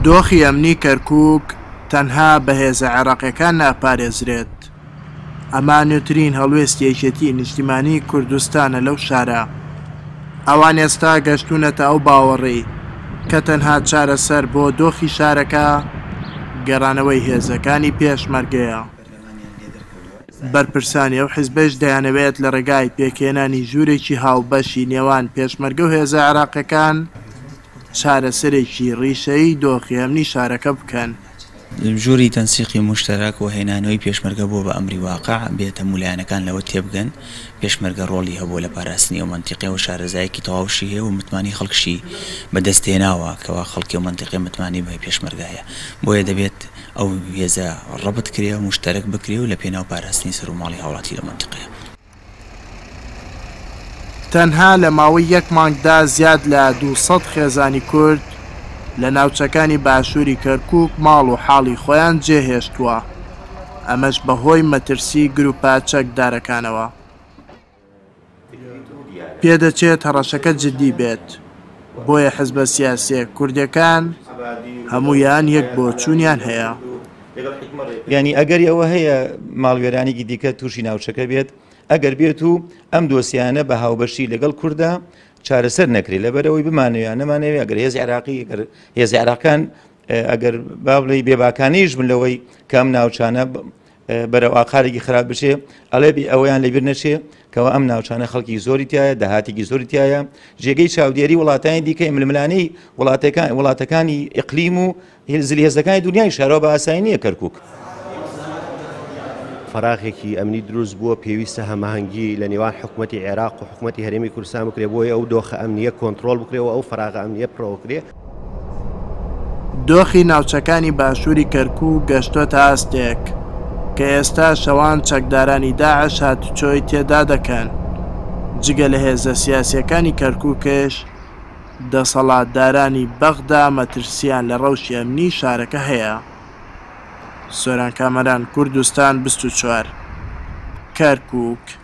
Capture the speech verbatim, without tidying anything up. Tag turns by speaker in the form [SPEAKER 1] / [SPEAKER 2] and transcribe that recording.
[SPEAKER 1] دۆخی ئەمنی کەرکووک تەنها بەهێزە عێراقیەکان ناپارێزرێت. ئەمە نوێترین هەڵوێستی یەکێتی نیشتیمانی کوردستانە لەو شارە. ئەوان ئێستا گەشتونەتە ئەو باوەڕێی کە تەنها چارەسەر بۆ دۆخی شارەکە گەڕانەوەی هێزەکانی پێشمەرگەیە. بەرپرسانی ئەو حیزبەش دەیانەوێت لە ڕێگای پێکهێنانی ژوورێکی هاوبەشی نێوان پێشمەرگە و هێزە عێراقیەکان چارەسەرێکی ڕیشەی دۆخی ئەمنی شارەکە بکەن.
[SPEAKER 2] ژووری تەنسیقی مشتەرەک و هێنانەوەی پێشمەرگە بۆ بە ئەمری واقع بێتە مولایەنەکان لەوە تێبگەن پێشمەرگە ڕۆڵی هەبوو لە پاراستنی و منتیقی و شارەزایەکی تەواوشی هەیە و متمانی خەڵکشی بەدەستێناوە کەوا خەڵکی و منتیقی متمانی بە پێشمەرگایە، بۆیە دەبێت ئەو هێزە ڕەبت کرێ و مشتەرەک بکرێ و لە پێناو پاراستنی سەر و ماڵی هاوڵاتی لە منتیقەیە.
[SPEAKER 1] تەنها لە ماوەی یەک مانگدا زیاد لە دووسەد خێزانی کورد لە ناوچەکانی باشووری کەرکووک ماڵ و حاڵی خۆیان جێهێشتووە، ئەمەش بەهۆی مەترسی گروپە چەکدارەکانەوە. پێدەچێت هەڕەشەکە جددی بێت، بۆیە حیزبە سیاسیە کوردەکان هەمویان یەک بۆ چوونیان هەیە.
[SPEAKER 3] یعنی ئەگەر ئەوە هەیە ماڵوێرانێکی دیکە تووشی ناوچەکە بێت، ئەگەر بێت و ئەم دۆسیانە بە هاوبەشی لەگەڵ کووردا چارەسەر نەکرێت لەبەرەوەی بمانەوێت نەمانەوێت ئەگەر هێزی عێراقی ئەگەر هێزی عێراقیان ئەگەر بابڵی بێباکانیش بن لەوەی کەم ناوچانە بەرەو ئاقارێکی خراپ بشێ ئەڵێ ئەوەیان لەبیر نەچێ کەەوە ئەم ناوچانە خەڵکی زۆری تایە داهاتێکی زۆری تایە جێگەی چاودێری وڵاتانی دیکە ململانەی وڵاتەکانی ئیقلیم و زلی هێزەکانی دنیای شارەوە بە ئاسایی نییە کەرکووک.
[SPEAKER 4] فراغێکی ئەمنی دروست بووە پێویستە هەماهەنگی لە نێوان حکوومەتی عێراق و حکوومەتی هەرێمی کوردستان بکرێ بۆیە ئەو دۆخە ئەمنیە کۆنتترۆل بکرێەوە ئەو فراغ ئەمنیە پڕۆکرێ.
[SPEAKER 1] دۆخی ناوچەکانی باشووری کەرکووک گەشتۆتە ئاستێک کە ئێستا شەوان چەکدارانی داعش هاتوچۆی تێدا دەکەن. جگە لە هێزە سیاسیەکانی کەرکووکش دەسەڵاتدارانی بەغدا مەترسیان لە ڕەوشی ئەمنی شارەکە هەیە. سۆران کامەران، کوردستان بیست و چوار، کەرکووک.